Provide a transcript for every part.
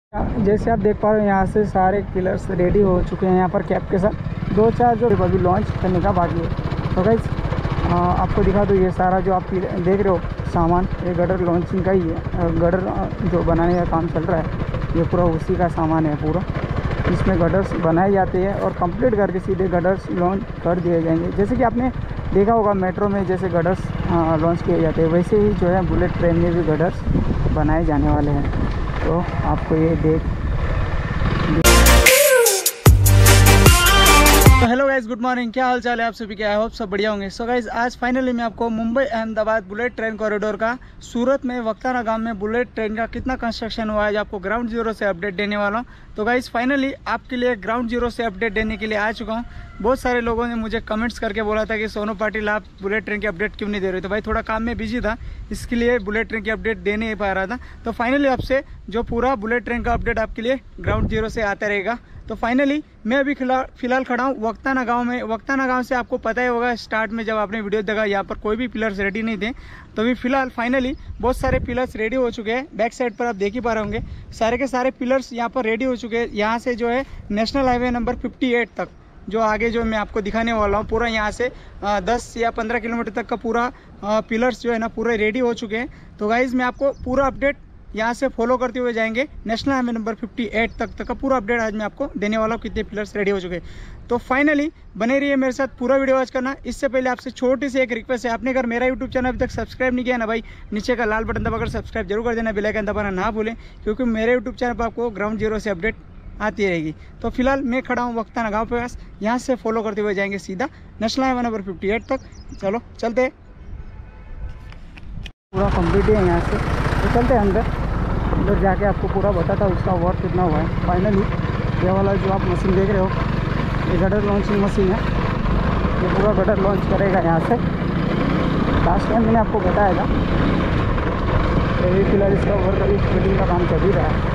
जैसे आप देख पा रहे हो यहाँ से सारे पिलर्स रेडी हो चुके हैं यहाँ पर कैप के साथ। 2-4 जो अभी लॉन्च करने का बाकी है। तो गाइस आपको दिखा दो, ये सारा जो आप देख रहे हो सामान, ये गडर लॉन्चिंग का ही है। गडर जो बनाने का काम चल रहा है, ये पूरा उसी का सामान है पूरा। इसमें गडर्स बनाए जाते हैं और कंप्लीट करके सीधे गडर्स लॉन्च कर दिए जाएंगे। जैसे कि आपने देखा होगा मेट्रो में जैसे गडर्स लॉन्च किए जाते हैं, वैसे ही जो है बुलेट ट्रेन में भी गडर्स बनाए जाने वाले हैं। तो आपको ये तो हेलो गाइस, गुड मॉर्निंग। क्या हाल चाल है आप सभी के? आई होप सब बढ़िया होंगे। सो गाइस आज फाइनली मैं आपको Mumbai Ahmedabad bullet train corridor का सूरत में वक्ताना गांव में बुलेट ट्रेन का कितना कंस्ट्रक्शन हुआ है, आज आपको ग्राउंड जीरो से अपडेट देने वाला हूं। तो गाइस फाइनली आपके लिए ग्राउंड जीरो से अपडेट देने के लिए आ चुका हूं। बहुत सारे लोगों ने मुझे कमेंट्स करके बोला था कि सोनू पाटिल आप बुलेट ट्रेन की अपडेट क्यों नहीं दे रहे? तो भाई थोड़ा काम में बिजी था, इसके लिए बुलेट ट्रेन की अपडेट दे नहीं पा रहा था। तो फाइनली आपसे जो पूरा बुलेट ट्रेन का अपडेट आपके लिए ग्राउंड जीरो से आता रहेगा। तो फाइनली मैं अभी फिलहाल खड़ा हूँ वक्ताना गांव में। वक्ताना गांव से आपको पता ही होगा, स्टार्ट में जब आपने वीडियो देखा यहाँ पर कोई भी पिलर्स रेडी नहीं थे। तो अभी फिलहाल फाइनली बहुत सारे पिलर्स रेडी हो चुके हैं। बैक साइड पर आप देख ही पा रहे होंगे, सारे के सारे पिलर्स यहाँ पर रेडी हो चुके हैं। यहाँ से जो है नेशनल हाईवे नंबर 58 तक जो आगे जो मैं आपको दिखाने वाला हूँ, पूरा यहाँ से 10 या 15 किलोमीटर तक का पूरा पिलर्स जो है ना पूरे रेडी हो चुके हैं। तो गाइज मैं आपको पूरा अपडेट यहाँ से फॉलो करते हुए जाएंगे नेशनल हाईवे नंबर 58 तक का पूरा अपडेट आज मैं आपको देने वाला हूँ, कितने पिलर्स रेडी हो चुके हैं। तो फाइनली बने रहिए मेरे साथ, पूरा वीडियो वॉच करना। इससे पहले आपसे छोटी सी एक रिक्वेस्ट है, आपने अगर मेरा यूट्यूब चैनल अभी तक सब्सक्राइब नहीं किया ना भाई, नीचे का लाल बटन दबाकर सब्सक्राइब जरूर कर देना, बेल आइकन दबाना ना भूलें, क्योंकि मेरे यूट्यूब चैनल पर आपको ग्राउंड जीरो से अपडेट आती रहेगी। तो फिलहाल मैं खड़ा हूँ वक्ताना गाँव के पास, यहाँ से फॉलो करते हुए जाएंगे सीधा नेशनल हाईवे नंबर 58 तक। चलो चलते, पूरा कंप्लीट है यहाँ से। तो चलते हैं अंदर जाके आपको पूरा बताता उसका वर्क कितना हुआ है। फाइनली ये वाला जो आप मशीन देख रहे हो, ये गडर लॉन्चिंग मशीन है। ये पूरा गडर लॉन्च करेगा यहाँ से। लास्ट टाइम मैंने आपको बताया था। तो ये फिलहाल इसका वर्क अभी फिटिंग का काम चल ही रहा है,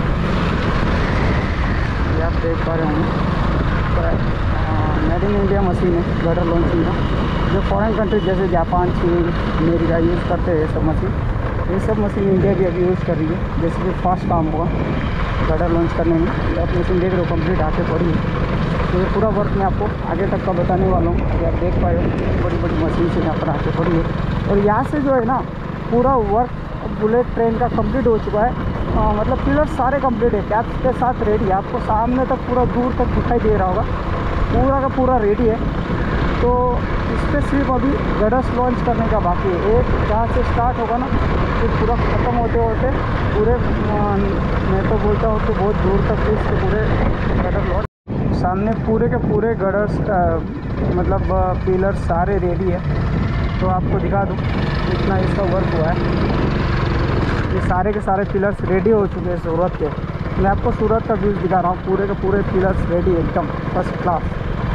ये आप देख पा रहे होंगे। मेड इन इंडिया मशीन है गडर लॉन्चिंग का, जो फॉरेन कंट्री जैसे जापान, चीन, अमेरिका यूज़ करते हैं ये सब मशीन। ये सब मशीन इंडिया भी अभी यूज़ कर रही है, जैसे कि फास्ट काम होगा गडर लॉन्च करने में। तो आप मशीन देख रहे हो कंप्लीट आके पड़ी है। तो ये पूरा वर्क मैं आपको आगे तक का बताने वाला हूँ। अभी आप देख पाए हो बड़ी बड़ी मशीन से यहाँ पर आके पड़ी है। और यहाँ से जो है ना पूरा वर्क बुलेट ट्रेन का कंप्लीट हो चुका है। मतलब पिलर सारे कंप्लीट है, कैप्स के साथ रेडी है। आपको सामने तक पूरा दूर तक दिखाई दे रहा होगा, पूरा का पूरा रेडी है। तो इस पर सिर्फ अभी गडर्स लॉन्च करने का बाकी है। एक जहाँ से स्टार्ट होगा ना, फिर पूरा ख़त्म होते होते पूरे मैं तो बोलता हूँ कि बहुत दूर तक इसके पूरे गडर लॉन्च, सामने पूरे के पूरे गडर्स का मतलब पिलर सारे रेडी है। तो आपको दिखा दूँ इतना इसका वर्क हुआ है। ये सारे के सारे पिलर्स रेडी हो चुके हैं सूरत के। मैं आपको सूरत का व्यूज़ दिखा रहा हूँ, पूरे के पूरे पिलर्स रेडी एकदम फर्स्ट क्लास।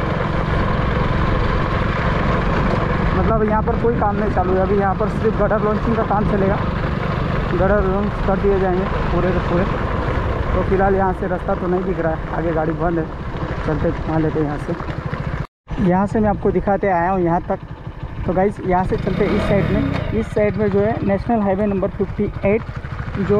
मतलब यहाँ पर कोई काम नहीं चालू है अभी, यहाँ पर सिर्फ गडर लॉन्चिंग का काम चलेगा। गडर लॉन्च कर दिए जाएंगे पूरे के पूरे। तो फिलहाल यहाँ से रास्ता तो नहीं दिख रहा है, आगे गाड़ी बंद है, चलते घुमा लेते यहाँ से। यहाँ से मैं आपको दिखाते आया हूँ यहाँ तक। तो गाइस यहाँ से चलते इस साइड में जो है नेशनल हाईवे नंबर 58 जो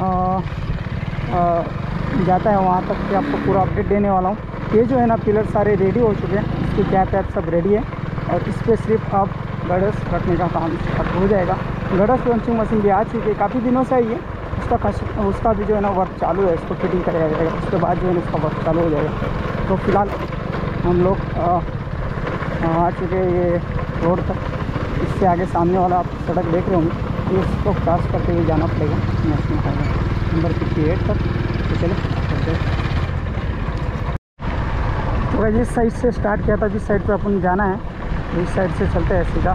जाता है वहाँ तक के आपको पूरा अपडेट देने वाला हूँ। ये जो है ना पिलर सारे रेडी हो चुके हैं, इसकी कैप सब रेडी है और इस पर सिर्फ अब गडर्स रखने का काम हो जाएगा। गडर्स लॉन्चिंग मशीन भी आ चुकी है, काफ़ी दिनों से आई है। उसका भी जो है ना वर्क चालू है, इसको फिटिंग कराया जाएगा, उसके बाद जो है उसका वर्क चालू हो जाएगा। तो फिलहाल हम लोग आ चुके हैं ये रोड तक। इससे आगे सामने वाला आप सड़क देख रहे होंगे, इसको क्रॉस करते हुए जाना पड़ेगा नेशनल हाईवे नंबर 58 तक। तो चलो तो जिस साइड से स्टार्ट किया था, जिस साइड पे अपन जाना है, इस साइड से चलते हैं सीधा।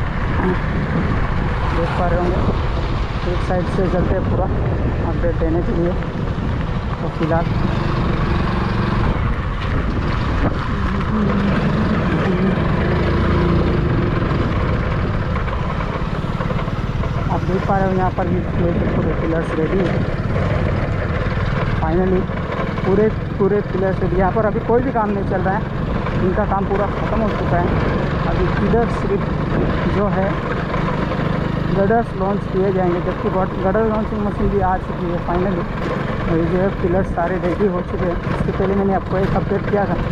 देख पा रहे होंगे एक साइड से चलते हैं पूरा अपडेट देने के लिए। तो फिलहाल आप देख पा रहे हो यहाँ पर भी पूरे पिलर्स रेडी है। फाइनली पूरे पिलर्स रेडी। यहाँ पर अभी कोई भी काम नहीं चल रहा है, इनका काम पूरा ख़त्म हो चुका है। अभी पिलर सिर्फ जो है गडर्स लॉन्च किए जाएंगे, जबकि गडर लॉन्चिंग मशीन भी आ चुकी है फाइनली। और ये जो है पिलर सारे रेडी हो चुके हैं। इसके पहले मैंने आपको एक अपडेट किया था।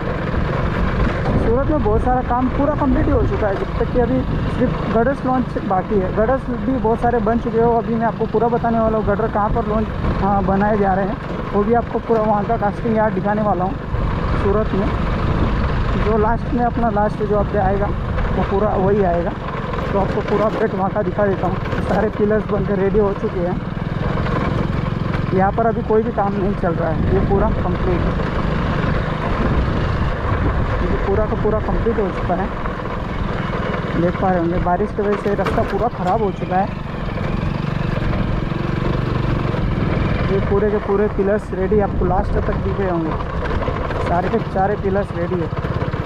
सूरत में बहुत सारा काम पूरा कंप्लीट ही हो चुका है, जब तक कि अभी सिर्फ गडर्स लॉन्च बाकी है। गडर्स भी बहुत सारे बन चुके हो, अभी मैं आपको पूरा बताने वाला हूँ गडर कहाँ पर लॉन्च बनाए जा रहे हैं, वो भी आपको पूरा वहाँ का कास्टिंग यार्ड दिखाने वाला हूँ सूरत में। जो लास्ट में अपना लास्ट जो अपडेट आएगा वो पूरा वही आएगा, तो आपको पूरा अपडेट वहाँ का दिखा देता हूँ। सारे पिलर्स बनकर रेडी हो चुके हैं। यहाँ पर अभी कोई भी काम नहीं चल रहा है, ये पूरा कंप्लीट है, ये पूरा का पूरा कंप्लीट हो चुका है। देख पा रहे होंगे बारिश की वजह से रास्ता पूरा ख़राब हो चुका है। ये पूरे के पूरे पिलर्स रेडी आपको लास्ट तक दिख रहे होंगे, सारे के सारे पिलर्स रेडी है।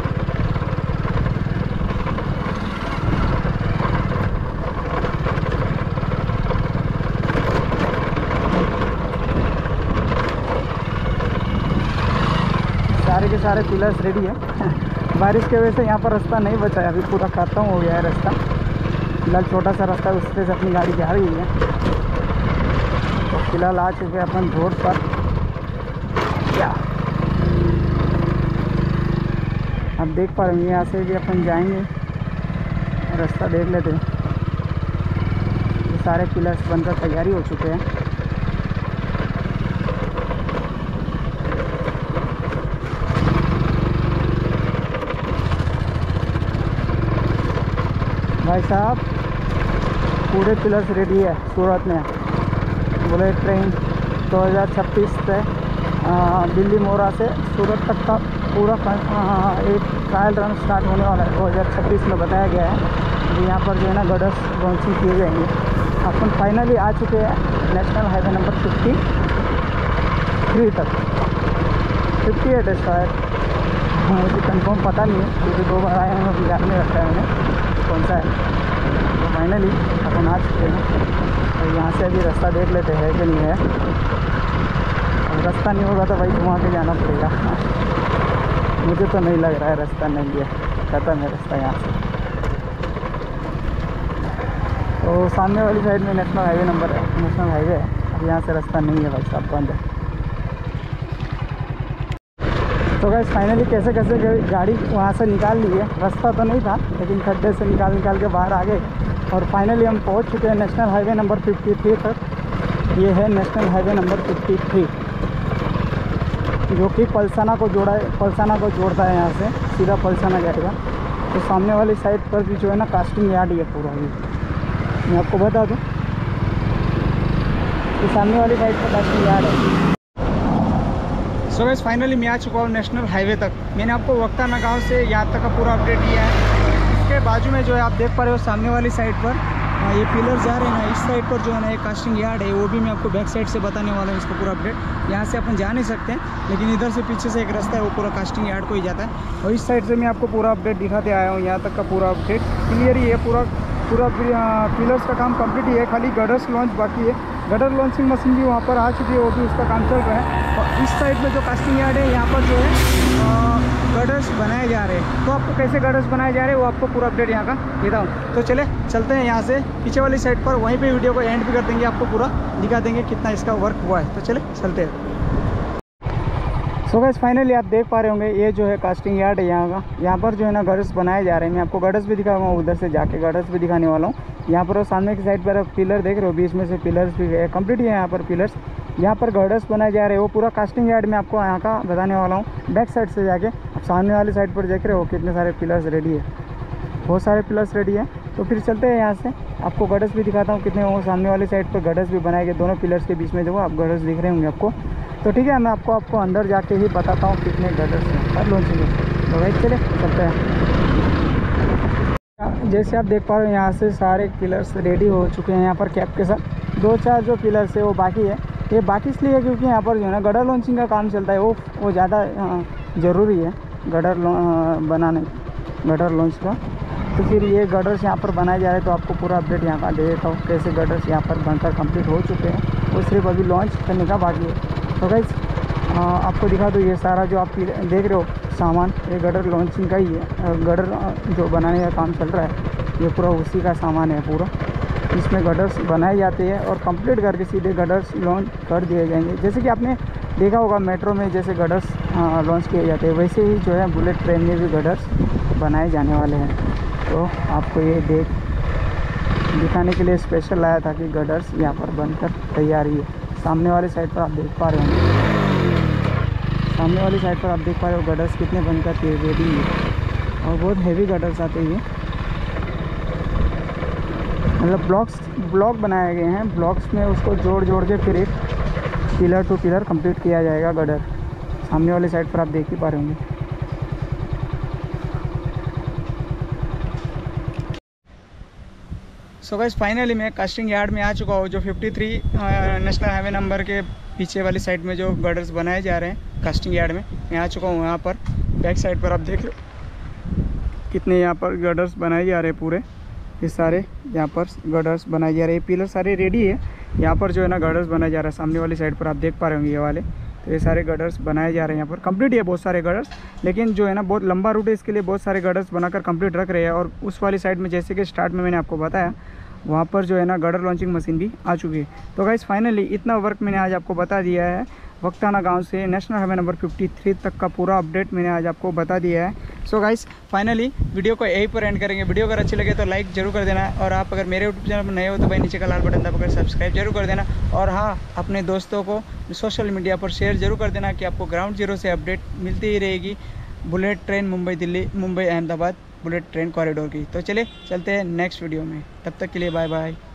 सारे के सारे पिलर्स रेडी है। बारिश की वजह से यहाँ पर रास्ता नहीं बचा है, अभी पूरा खत्म हो गया है रास्ता। फिलहाल छोटा सा रास्ता उस पर से अपनी गाड़ी जा रही है। तो फिलहाल आ चुके हैं अपन रोड पर। क्या अब देख पा रहे हैं, यहाँ से भी अपन जाएंगे, रास्ता देख लेते हैं। ये सारे पिलर्स बनकर तैयारी हो चुके हैं। भाई साहब पूरे पिलर्स रेडी है सूरत में। बुलेट ट्रेन 2026 से दिल्ली मोरा से सूरत तक का पूरा एक ट्रायल रन स्टार्ट होने वाला है 2026 में बताया गया है। अभी यहाँ पर जो है ना गडर्स लॉन्चिंग किए जाएंगे। अपन फाइनली आ चुके हैं नेशनल हाईवे नंबर 53 तक, 58 है शायद, मुझे कंफर्म पता नहीं है क्योंकि 2 बार आए हैं, बिहार में रखा है मैंने कौन सा है। तो फाइनली अपन आ चुके हैं और यहाँ से अभी रास्ता देख लेते हैं कि नहीं है। अब रास्ता नहीं होगा तो भाई घुमा के जाना पड़ेगा। मुझे तो नहीं लग रहा है रास्ता नहीं है, खत्म है रास्ता यहाँ से। तो सामने वाली साइड में नेशनल हाईवे नंबर है, नेशनल हाईवे है। अब यहाँ से रास्ता नहीं है भाई साहब, बंद है। तो गाइस फाइनली कैसे कैसे गाड़ी वहाँ से निकाल ली है। रास्ता तो नहीं था लेकिन खड्डे से निकाल के बाहर आ गए और फाइनली हम पहुँच चुके हैं नेशनल हाईवे नंबर 53 तक। ये है नेशनल हाईवे नंबर 53 जो कि पलसाना को जोड़ता है। यहाँ से सीधा पलसाना जाएगा। तो सामने वाली साइड पर भी जो है ना कास्टिंग यार्ड ही है पूरा। ये मैं आपको बता दूँ कि सामने वाली साइड पर कास्टिंग यार्ड है। सो गाइस फाइनली मैं आ चुका हूँ नेशनल हाईवे तक। मैंने आपको वक्ताना गांव से यहाँ तक का पूरा अपडेट दिया है। इसके बाजू में जो है आप देख पा रहे हो सामने वाली साइड पर ये पिलर जा रहे हैं ना, इस साइड पर जो है ना एक कास्टिंग यार्ड है, वो भी मैं आपको बैक साइड से बताने वाला हूँ इसका पूरा अपडेट। यहाँ से अपन जा नहीं सकते हैं लेकिन इधर से पीछे से एक रास्ता है, वो पूरा कास्टिंग यार्ड को ही जाता है। और इस साइड से मैं आपको पूरा अपडेट दिखाते आया हूँ। यहाँ तक का पूरा अपडेट क्लियर ही है। पूरा पिलर्स का काम कंप्लीट ही है, खाली गडर्स लॉन्च बाकी है। गडर लॉन्चिंग मशीन भी वहाँ पर आ चुकी है, वो भी उसका काम चल रहा है। और इस साइड में जो कास्टिंग यार्ड है यहाँ पर जो है गडर्स बनाए जा रहे हैं। तो आपको कैसे गडर्स बनाए जा रहे हैं वो आपको पूरा अपडेट यहाँ का देता हूँ। तो चलते हैं यहाँ से पीछे वाली साइड पर, वहीं पे वीडियो को एंड भी कर देंगे, आपको पूरा दिखा देंगे कितना इसका वर्क हुआ है। तो चलते हैं। सो गाइस फाइनली आप देख पा रहे होंगे ये जो है कास्टिंग यार्ड है यहाँ का। यहाँ पर जो है ना गडर्स बनाए जा रहे हैं। मैं आपको गडर्स भी दिखाऊंगा, उधर से जाके गडर्स भी दिखाने वाला हूँ। यहाँ पर सामने की साइड पर पिलर देख रहे हो, बीच में से पिलर्स भी है, कंप्लीट है यहाँ पर पिलर्स। यहाँ पर गडर्स बनाए जा रहे हैं, वो पूरा कास्टिंग यार्ड में आपको यहाँ का बताने वाला हूँ बैक साइड से जाके। अब सामने वाली साइड पर देख रहे हो कितने सारे पिलर्स रेडी है, बहुत सारे पिलर्स रेडी है। तो फिर चलते हैं यहाँ से, आपको गडर्स भी दिखाता हूँ कितने होंगे। सामने वाली साइड पर गडर्स भी बनाए गए, दोनों पिलर्स के बीच में जो आप गडर्स दिख रहे होंगे आपको। तो ठीक है, मैं आपको अंदर जाके ही बताता हूँ कितने गडर्स हैं पर लॉन्चिंग है। तो भाई चलते हैं। जैसे आप देख पा रहे हो यहाँ से सारे पिलर्स रेडी हो चुके हैं। यहाँ पर कैप के साथ 2-4 जो पिलर्स है वो बाकी है। ये बाकी इसलिए है क्योंकि यहाँ पर जो है ना गडर लॉन्चिंग का काम चलता है, वो ज़्यादा ज़रूरी है गडर बनाने, गडर लॉन्च का। तो फिर ये गडर्स यहाँ पर बनाए जा रहे हैं। तो आपको पूरा अपडेट यहाँ का दे देता हूँ कैसे गडर्स यहाँ पर बनकर कंप्लीट हो चुके हैं, वो सिर्फ अभी लॉन्च करने का बाकी है। तो गाइस आपको दिखा दो, ये सारा जो आप देख रहे हो सामान, ये गडर लॉन्चिंग का ही है। गडर जो बनाने का काम चल रहा है ये पूरा उसी का सामान है पूरा। इसमें गडर्स बनाए जाते हैं और कंप्लीट करके सीधे गडर्स लॉन्च कर दिए जाएंगे। जैसे कि आपने देखा होगा मेट्रो में जैसे गडर्स लॉन्च किए जाते हैं, वैसे ही जो है बुलेट ट्रेन में भी गडर्स बनाए जाने वाले हैं। तो आपको ये दिखाने के लिए स्पेशल लाया था कि गडर्स यहाँ पर बनकर तैयार ही है। सामने वाले साइड पर आप देख पा रहे होंगे, सामने वाली साइड पर आप देख पा रहे हो गडर्स कितने बनकर के रेडी है और बहुत हेवी गडर्स आते हैं। मतलब ब्लॉक बनाए गए हैं, ब्लॉक्स में उसको जोड़ के फिर एक पिलर टू पिलर कंप्लीट किया जाएगा गडर। सामने वाली साइड पर आप देख ही पा रहे होंगे। सो गाइस फाइनली मैं कास्टिंग यार्ड में आ चुका हूँ, जो 53 नेशनल हाईवे नंबर के पीछे वाली साइड में जो गडर्स बनाए जा रहे हैं कास्टिंग यार्ड में मैं आ चुका हूँ। यहाँ पर बैक साइड पर आप देख लो कितने यहाँ पर गडर्स बनाए जा रहे हैं। पूरे ये सारे यहाँ पर गडर्स बनाए जा रहे हैं, पिलर सारे रेडी है। यहाँ पर जो है ना गडर्स बनाया जा रहा है। सामने वाली साइड पर आप देख पा रहे होंगे ये वाले, तो ये सारे गडर्स बनाए जा रहे हैं। यहाँ पर कंप्लीट है बहुत सारे गडर्स, लेकिन जो है ना बहुत लंबा रूट है, इसके लिए बहुत सारे गडर्स बनाकर कंप्लीट रख रहे हैं। और उस वाली साइड में जैसे कि स्टार्ट में मैंने आपको बताया, वहाँ पर जो है ना गडर लॉन्चिंग मशीन भी आ चुकी है। तो गाइस फाइनली इतना वर्क मैंने आज आपको बता दिया है। वक्ताना गांव से नेशनल हाईवे नंबर 53 तक का पूरा अपडेट मैंने आज आपको बता दिया है। सो गाइस फाइनली वीडियो को यहीं पर एंड करेंगे। वीडियो अगर अच्छी लगे तो लाइक जरूर कर देना, और आप अगर मेरे यूट्यूब चैनल पर नए हो तो भाई नीचे का लाल बटन दबाकर सब्सक्राइब जरूर कर देना। और हाँ, अपने दोस्तों को सोशल मीडिया पर शेयर जरूर कर देना कि आपको ग्राउंड जीरो से अपडेट मिलती ही रहेगी bullet train Mumbai Delhi, Mumbai Ahmedabad bullet train corridor की। तो चले चलते हैं नेक्स्ट वीडियो में, तब तक के लिए बाय बाय।